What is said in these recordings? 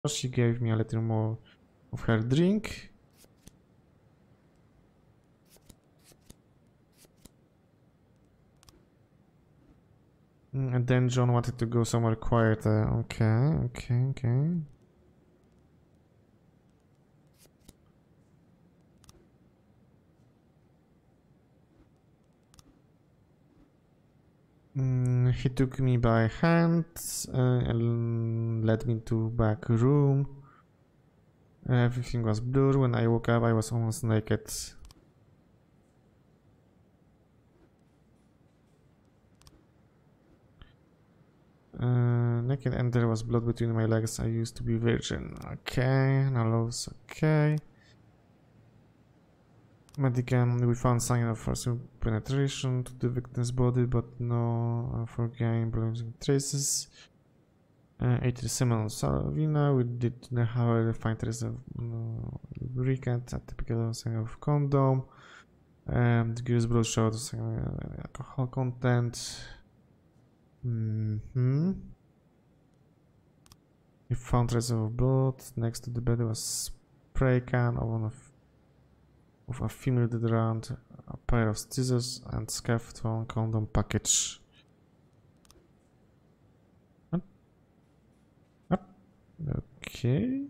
She gave me a little more of her drink. And then John wanted to go somewhere quieter. Okay. He took me by hand and led me to back room. Everything was blurred. When I woke up, I was almost naked. Naked, and there was blood between my legs. I used to be virgin. Okay, now okay. Medican, we found sign of forcible penetration to the victim's body, but no forgetting traces. 80 semen Salvina. We did, however, find traces of lubricant, a typical sign of condom. The girl's blood showed alcohol content. We found traces of blood. Next to the bed was spray can of one of a female deodorant, a pair of scissors, and scuffed one condom package. What? Okay.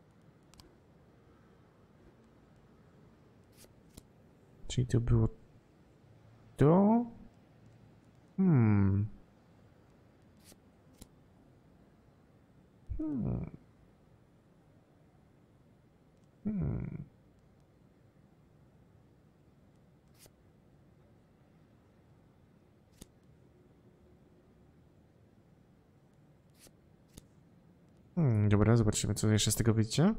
Czyli to było to? Dobra, zobaczymy, co jeszcze z tego wyjdzie.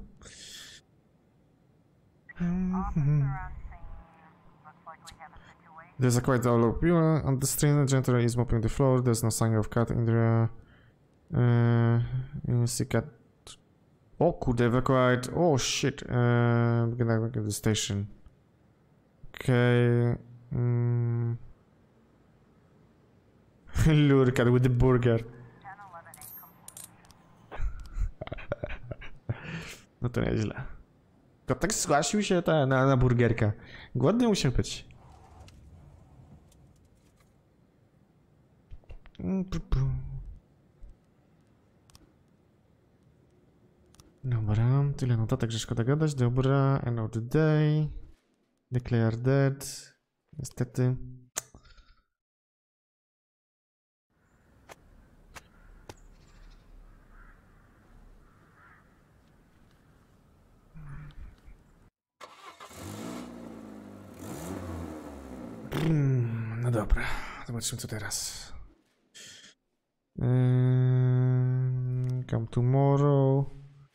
There's a quite a low pure on the screen. The janitor is mopping the floor. There's no sign of cat in the you see cat. Oh, could evacuate. Oh shit. Get back at the station. Okay. Lure cat with the burger. No to nieźle. Kotek zgłosił się na burgerka. Głodny musiał być. Dobra, tyle notatek, że szkoda gadać. Dobra, end of the day. Declare dead. Niestety. No dobra, zobaczymy co teraz. Come tomorrow.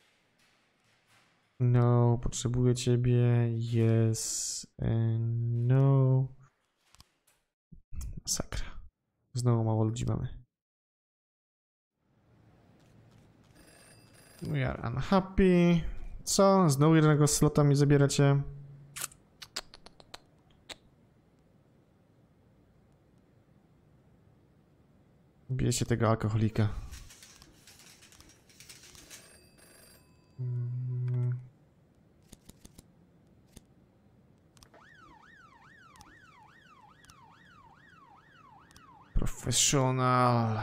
No, potrzebuję ciebie. Yes. No. Masakra. Znowu mało ludzi mamy. We are unhappy. Co? Znowu jednego slota mi zabieracie? Bierzcie tego alkoholika. Professional.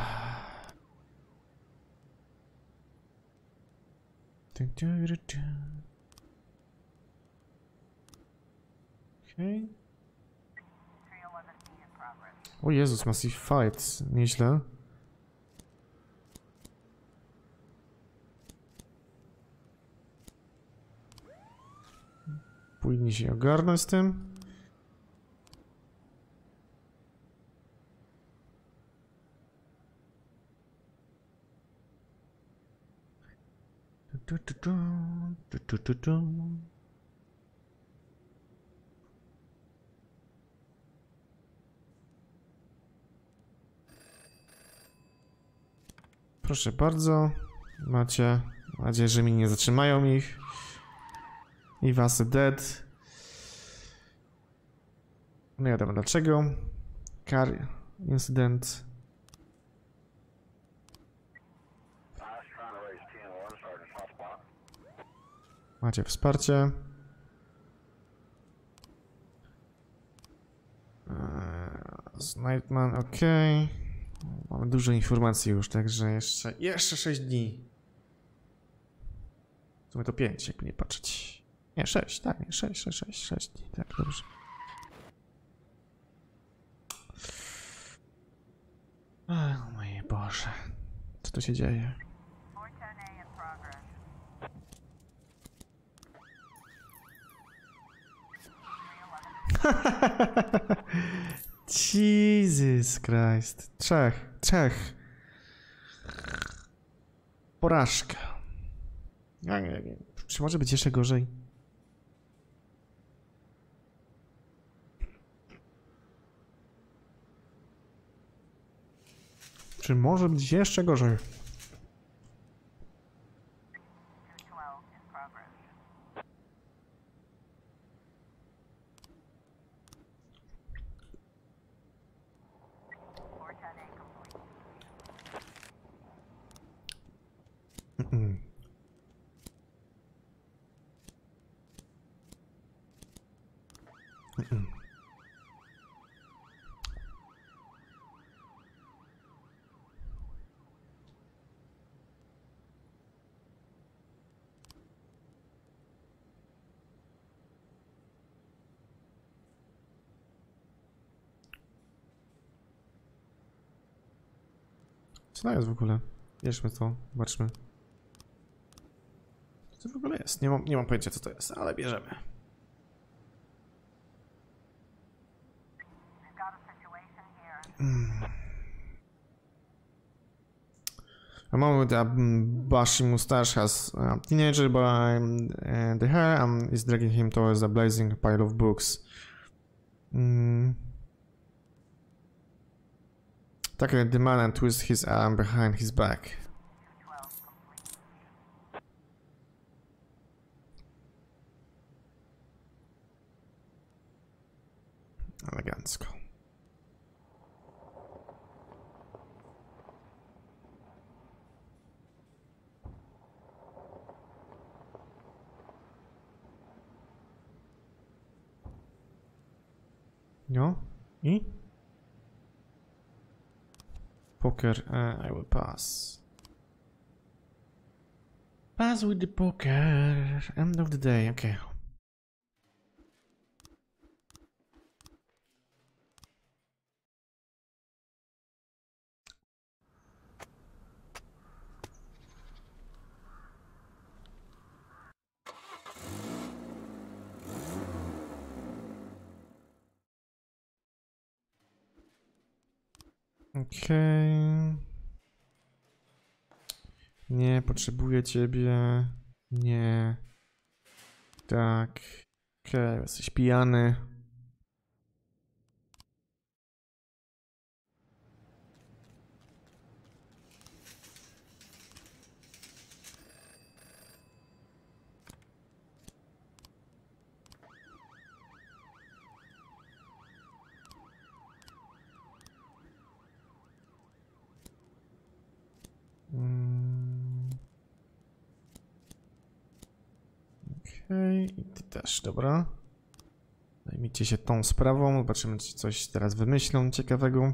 Okay. O Jezus, massive fight. Nieźle. Powinni się ogarnąć z tym. Proszę bardzo. Macie. Mam nadzieję, że mi nie zatrzymają ich. I was dead. No wiadomo dlaczego. Car incident. Macie wsparcie. Nightman, ok. Mamy dużo informacji już, także jeszcze 6 dni. W sumie to 5, jakby nie patrzeć. Nie, 6, tak, nie, 6 dni, tak, dobrze. O moje Boże, co tu się dzieje? Jesus Christ. Trzech. Porażka. Nie. Czy może być jeszcze gorzej? Czy może być jeszcze gorzej? Co to jest w ogóle? Bierzmy to, zobaczmy. Co to w ogóle jest? Nie mam pojęcia co to jest, ale bierzemy. A moment, Bashi Mustache has a teenager by the hair and is dragging him towards a blazing pile of books. Tackle the man and twist his arm behind his back. Elegancko. No i? Poker, I will pass. Pass with the poker. End of the day, okay. Okej. Nie, potrzebuję ciebie. Nie. Tak. Okej, jesteś pijany. Okej, i ty też, dobra. Zajmijcie się tą sprawą, zobaczymy czy coś teraz wymyślą ciekawego.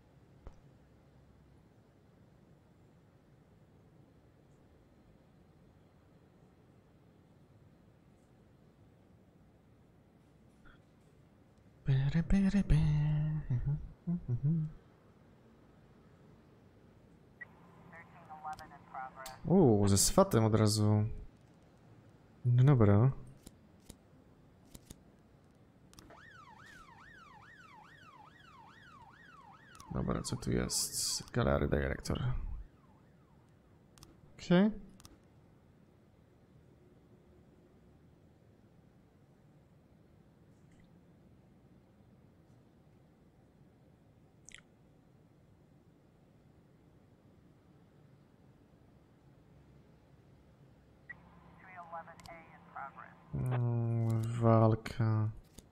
Ze swatem od razu. No dobra. Dobra, co tu jest? Gallery Director. Okej. Walka.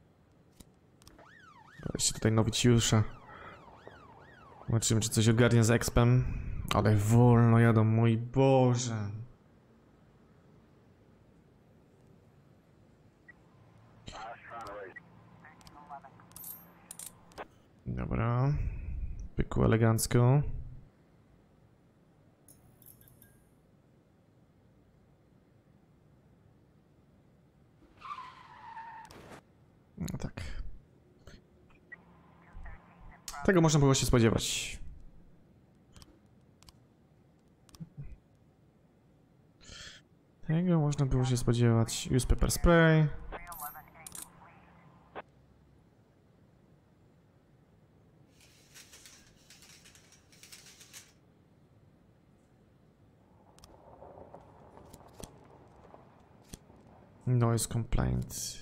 Weźcie tutaj nowicjusza. Zobaczymy, czy coś ogarnie z expem. Ale wolno jadą, mój Boże. Dobra. Pykło elegancko. No tak. Tego można było się spodziewać. Tego można było się spodziewać. Use pepper spray. Noise complaint.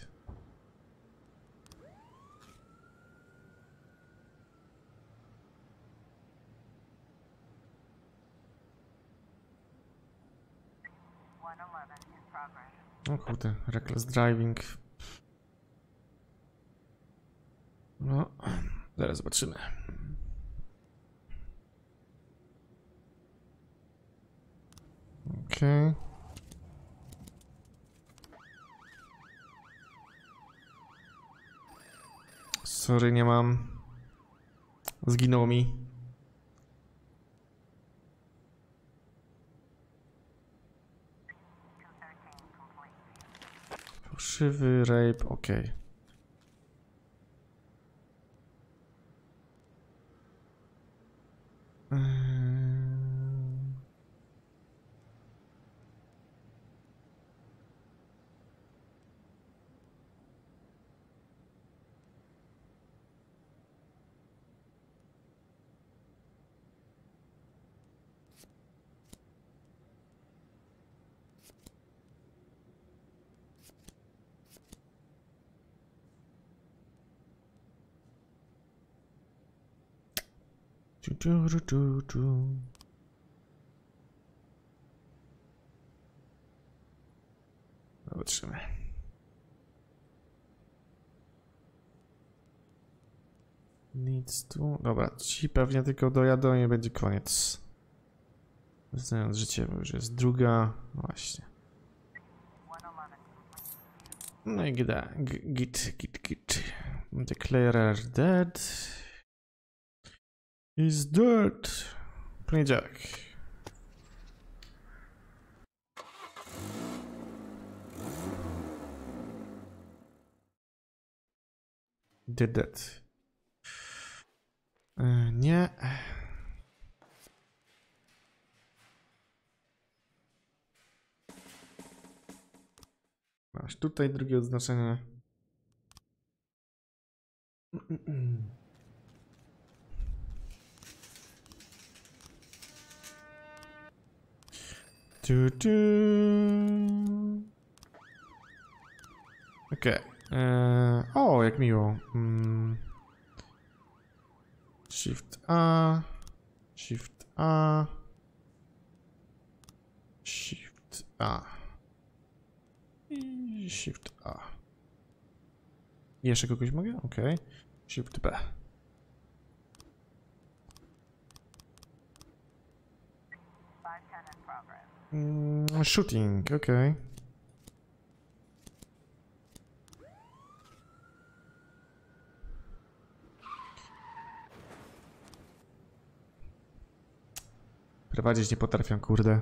O kurde, reckless driving. No, zaraz zobaczymy. Okej. Sorry, nie mam. Zginął mi. Fałszywy rape, okej. Zobaczymy. Nic tu. Dobra, ci pewnie tylko dojadą i będzie koniec. Znając życie, bo już jest druga. No właśnie. No i git. Declarer dead. Is dead. Poniedziałek. Dead. Nie. Masz tutaj drugie oznaczenie. Okej. O, jak miło. Shift A. Shift A. Shift A. I Shift A. Jeszcze kogoś mogę? Okej. Shift B. Shooting, okej. Prowadzić nie potrafię, kurde.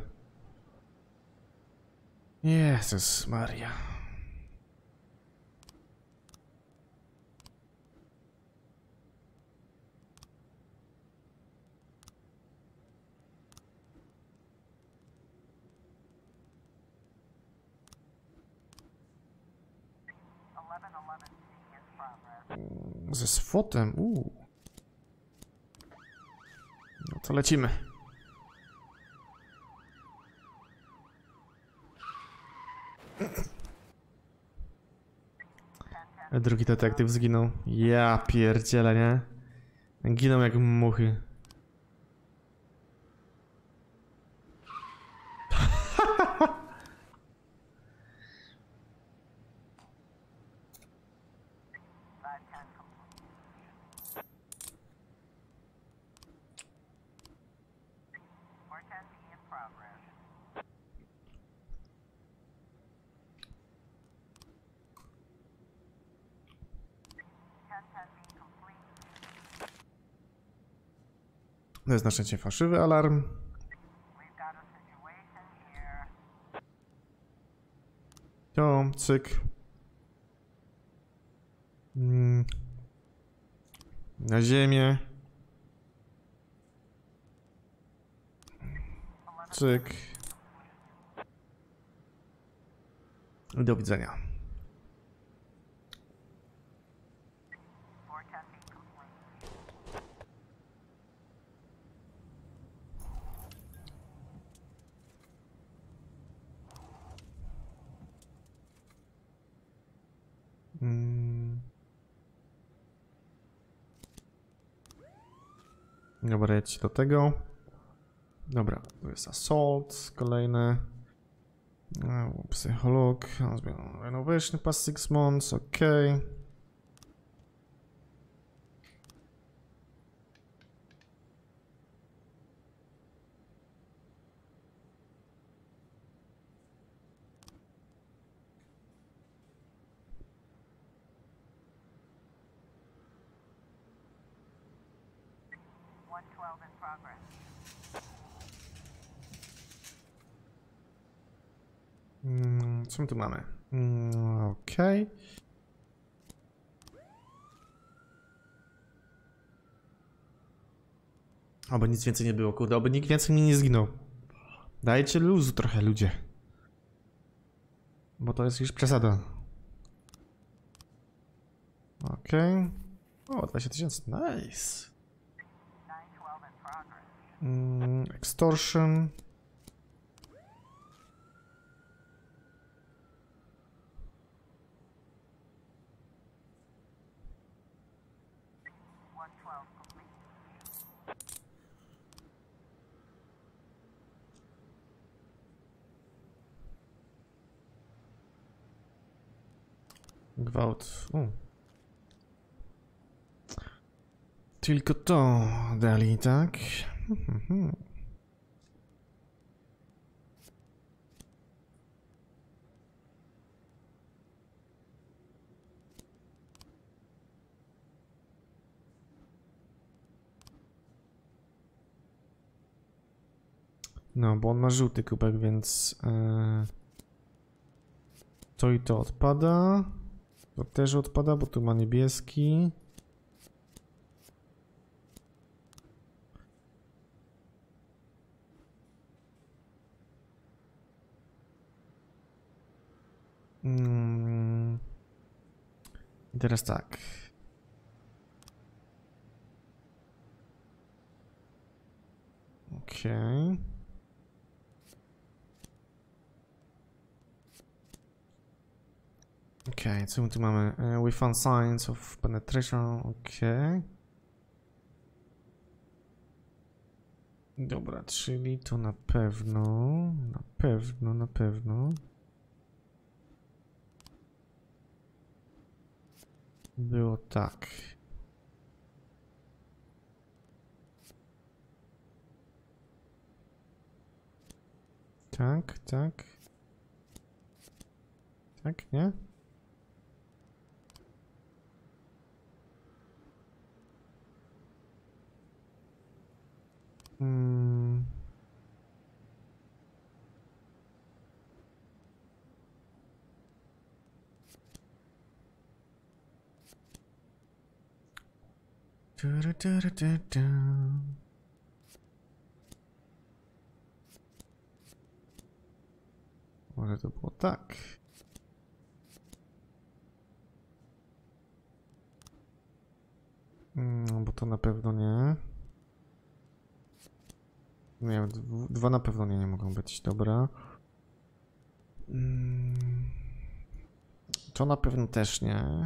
Jezus Maria. Ze swotem, No to lecimy. Drugi detektyw zginął. Ja pierdzielę, nie? Giną jak muchy. To jest na szczęście fałszywy alarm. To, cyk. Na ziemię. Cyk. I do widzenia. Dobra, jedźcie do tego. Dobra, to jest assault, kolejny. Psycholog, renovation past 6 months, ok. Co my tu mamy? Okej. Oby nic więcej nie było, kurde, oby nikt więcej mi nie zginął. Dajcie luzu trochę, ludzie. Bo to jest już przesada. Okej. O, 20 000, nice. Extortion. Gwałt. Tylko to dali, tak? No, bo on ma żółty kubek, więc to i to odpada. To też odpada, bo tu ma niebieski. I teraz tak. Okej. Okej, co my tu mamy? We found signs of penetration. Okej. Dobra, czyli to na pewno. Na pewno. Było tak. Tak. Tak, nie? Może to było tak. Bo to na pewno nie. Nie, dwa na pewno nie mogą być, dobra. To na pewno też nie.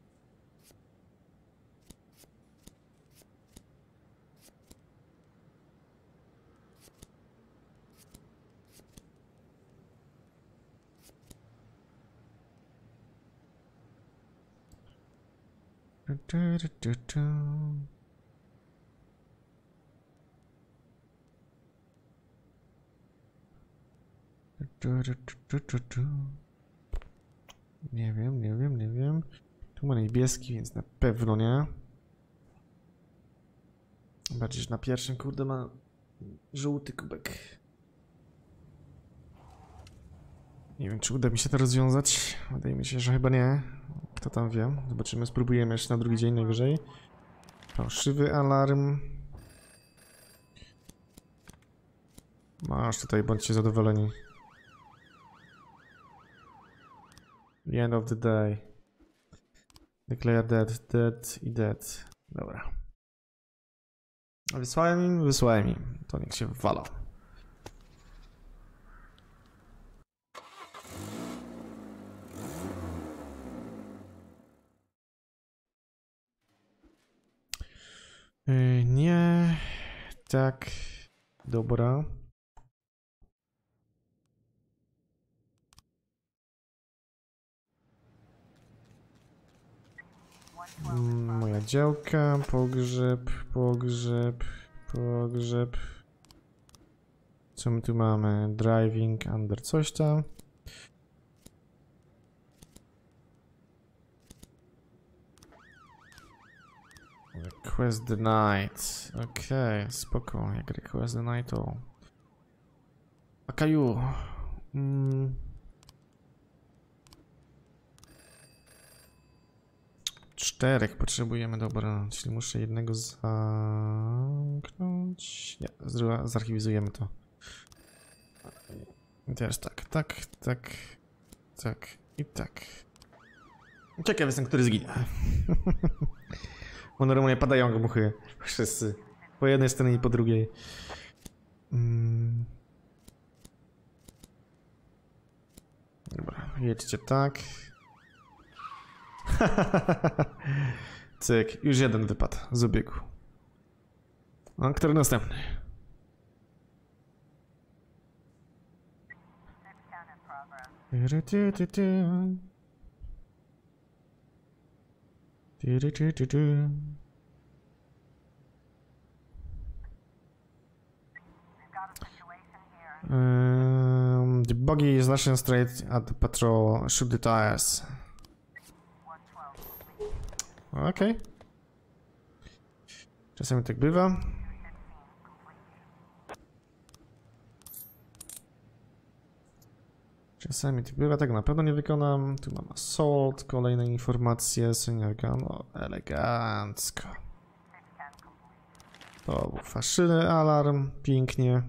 Nie wiem. Tu ma niebieski, więc na pewno nie. Bardziej, że na pierwszym, kurde, ma żółty kubek. Nie wiem, czy uda mi się to rozwiązać. Wydaje mi się, że chyba nie. Kto tam wie? Zobaczymy, spróbujemy jeszcze na drugi dzień najwyżej. Fałszywy alarm. Masz tutaj, bądźcie zadowoleni. The end of the day. Declare dead, dead i dead. Dobra. Wysłałem im. To niech się wwala. Nie. Tak. Dobra. Moja działka, pogrzeb, pogrzeb, pogrzeb. Co my tu mamy? Driving under coś tam. Request denied. Okej, spoko. Jak request denied to... Akaju. Czterech potrzebujemy, dobra. Czyli muszę jednego zamknąć. Nie, zarchiwizujemy to. I teraz tak, tak, tak, tak i tak. Ciekaw jestem, który zginie. Bo normalnie padają muchy. Wszyscy. Po jednej stronie i po drugiej. Dobra, jedźcie tak. Cyk, już jeden wypadł z obiegu. A który następny? The buggy is lashing straight at the patrol. Shoot the tires. Okej. Czasami tak bywa. Czasami tak bywa, tego na pewno nie wykonam. Tu mam assault, kolejne informacje, seniorka, no elegancko. To był fałszywy alarm, pięknie.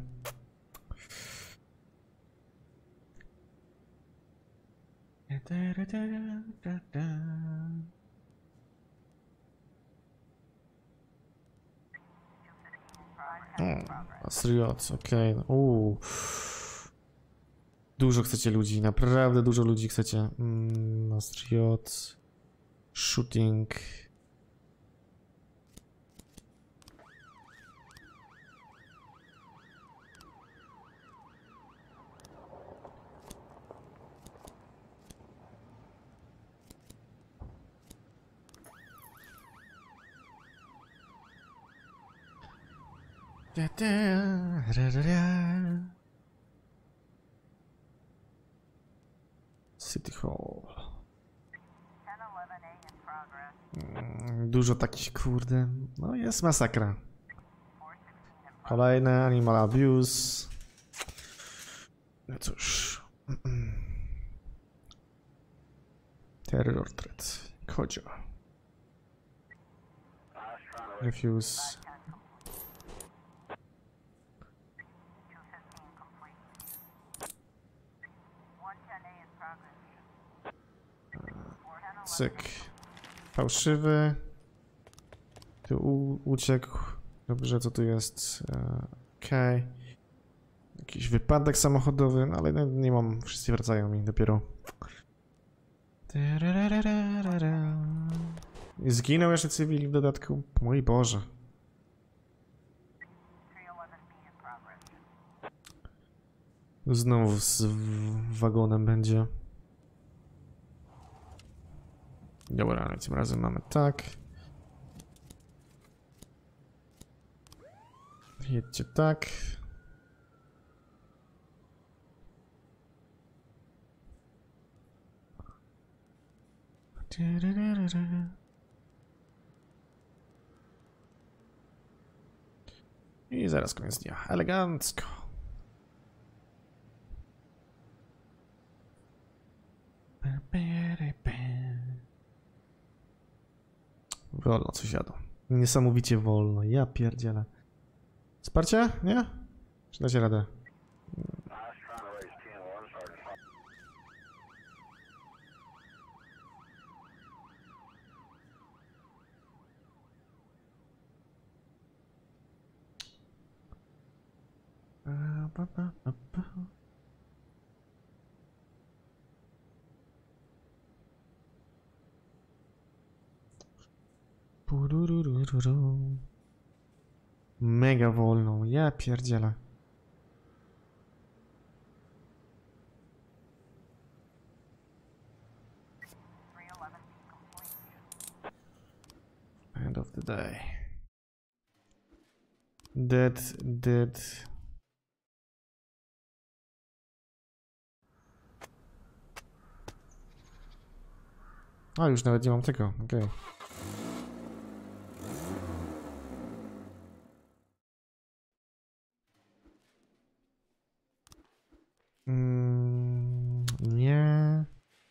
Astriot, okej. Dużo chcecie ludzi, naprawdę dużo ludzi chcecie. Astriot. Shooting. City Hall. Dużo takich, kurde. No jest masakra. Kolejne animal abuse. No cóż. Terror threat. Kodzio. Refuse. Cyk. Fałszywy. Tu uciekł. Dobrze, co tu jest? Okej. Jakiś wypadek samochodowy, no ale nie mam. Wszyscy wracają mi dopiero. Zginął jeszcze cywil w dodatku. Mój Boże. Znowu z wagonem będzie. Dobra, ale tym razem mamy tak. Jedźcie tak. I zaraz koniec dnia. Elegancko. Wolno coś jadą. Niesamowicie wolno. Ja pierdzielę. Wsparcie? Nie? Czy dacie radę? Mega wolną, ja pierdzielę. End of the day. Dead. A, już nawet nie mam tego, okej. Okay. Nie.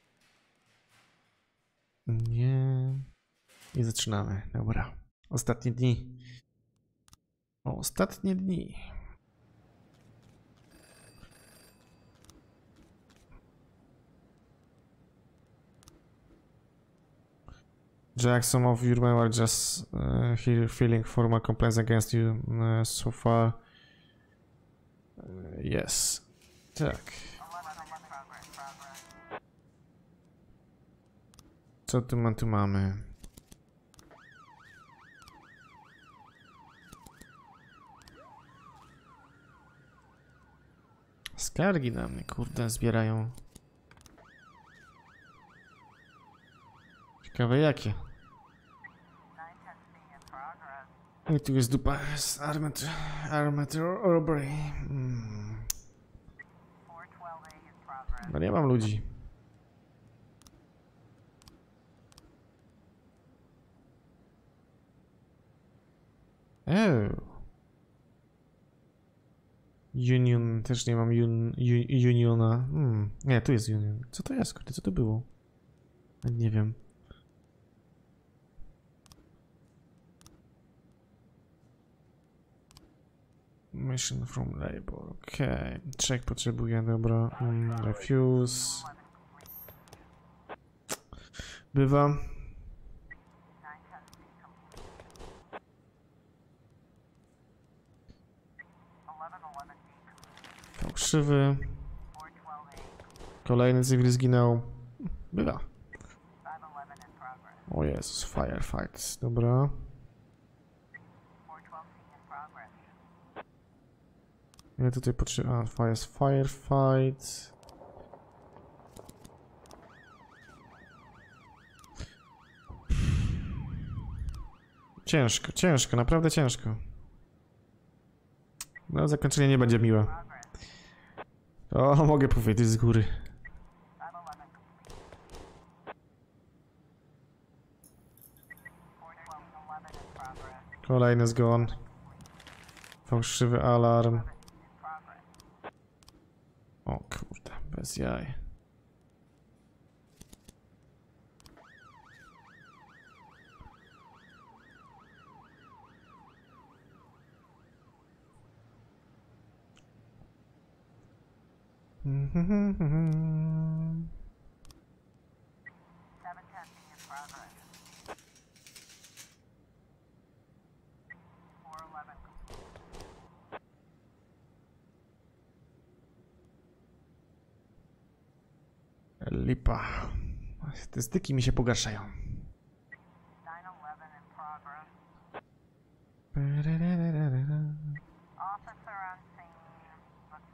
Nie. I zaczynamy. Dobra. Ostatnie dni. Ostatnie dni. Jack, some of your men are just here feeling formal complaints against you so far. Yes. Tak. Co tu mamy? Skargi na mnie, kurde, zbierają. Ciekawe jakie. I tu jest dupa z Armored Robbery. No nie mam ludzi. Union, też nie mam Uniona. Nie, tu jest Union. Co to jest, kurde, co to było? Nie wiem. Mission from labor, okej. Check potrzebuję, dobra. Refuse. Bywa. Fałszywy. Kolejny cywil zginął. Bywa. O Jezus, firefight. Dobra. Ja tutaj potrzebuję. Firefight. Ciężko, naprawdę ciężko. No, zakończenie nie będzie miłe. O, mogę powiedzieć z góry. Kolejny zgon. Fałszywy alarm. O kurde, bez jaj. Lipa. Te styki mi się pogarszają.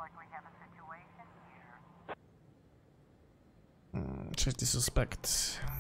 Trzeci suspekt.